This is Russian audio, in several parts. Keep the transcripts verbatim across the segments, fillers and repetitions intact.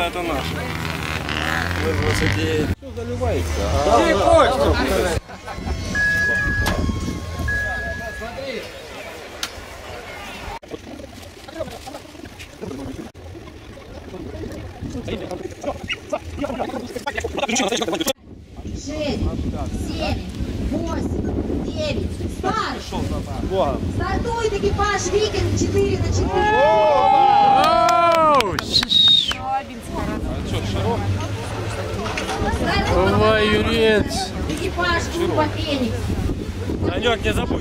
это наш. двадцать девять. Все заливается. Шесть, семь, восемь, девять, старт! Стартует экипаж Викинг четыре на четыре. Давай, Юрец! Экипаж клуба Феникс. Танек, не забудь.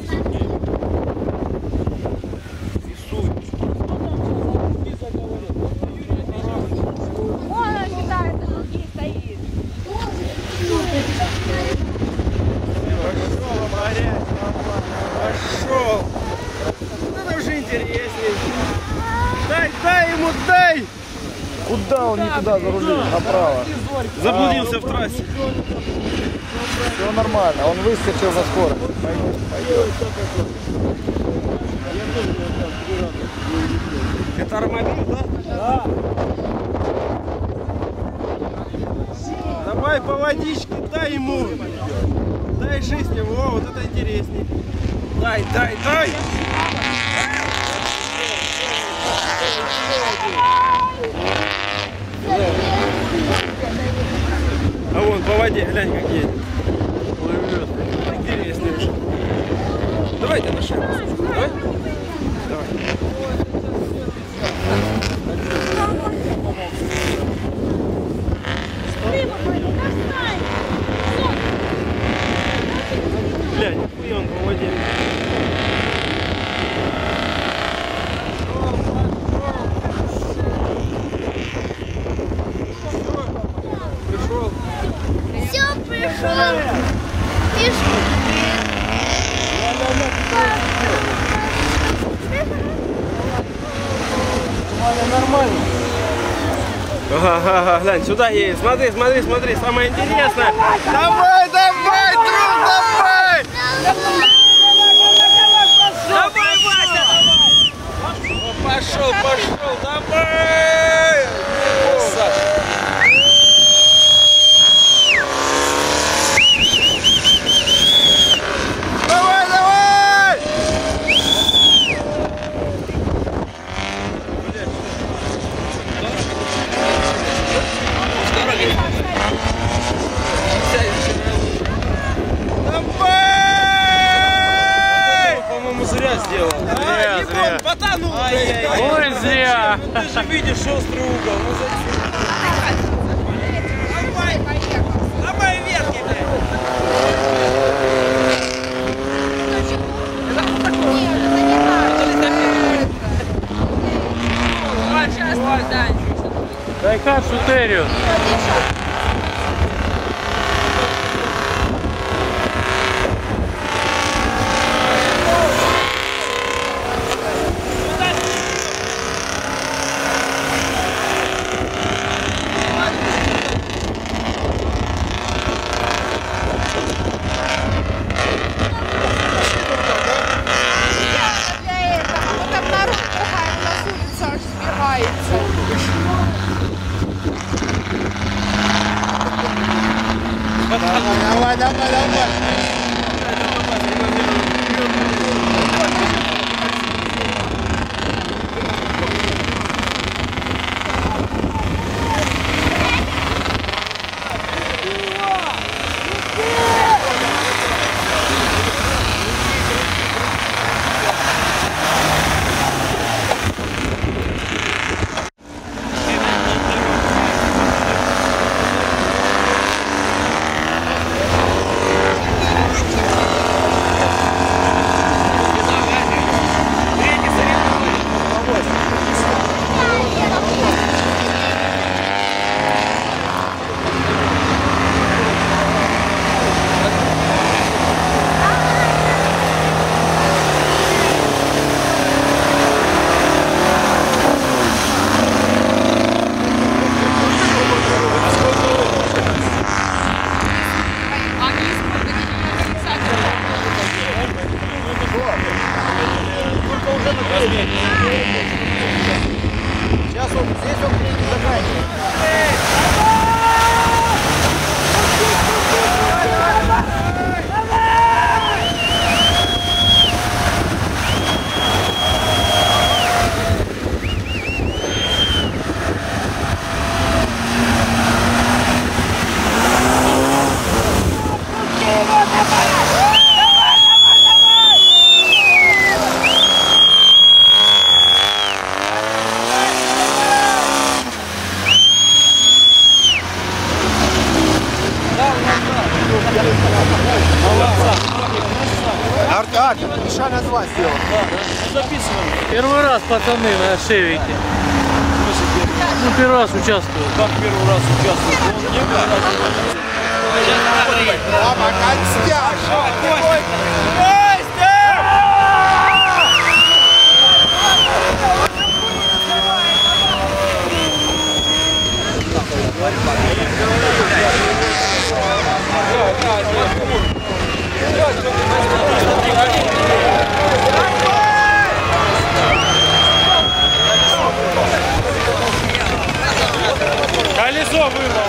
Пошел! Это уже интереснее. Дай, дай ему, дай! Куда он не туда зарулил? Направо. Заблудился в трассе. Все нормально, он выскочил на скорость. Пойдет, пойдет. Это армавир, да? Да. Давай по водичке, дай ему. Дай жизнь ему, о, вот это интересней. Дай, дай, дай. А вон по воде, глянь, как едет. Плывет. Интереснее уже. Давайте на шею. Давай. Давай. Бля, нихуя он по воде. Пришел. Все, пришел. Пишу. Нормально. Ага, ага, глянь, сюда едет. Смотри, смотри, смотри, самое интересное. Давай, давай, Трум, давай! Давай, Вася, давай! Пошел, пошел, давай! Давай, давай! Давай! По-моему, зря сделал. Зря, зря. Потонул. Ой, зря. Ты же видишь острый угол. Ну зачем? Давай, поехал. Давай ветки, блядь. Дай капсу Террию. Давай, давай, давай. Артем, Миша на два сделал. Первый раз, пацаны, на шевике. Ну, первый раз участвую. Как первый раз участвует? Он не был. Лама, Костя! Колесо вырвал.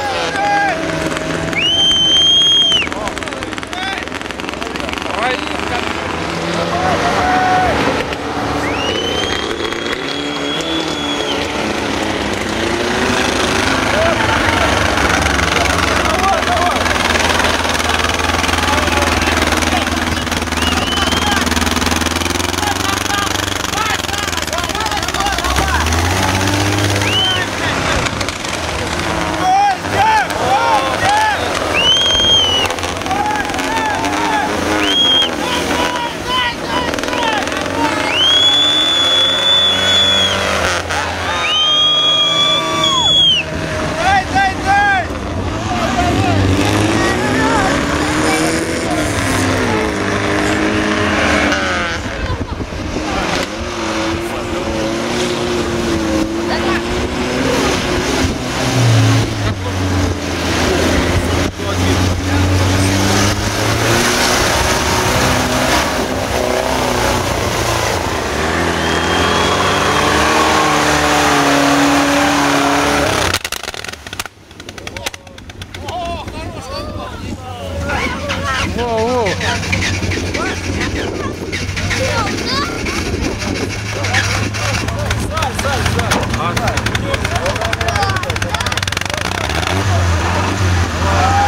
Yeah.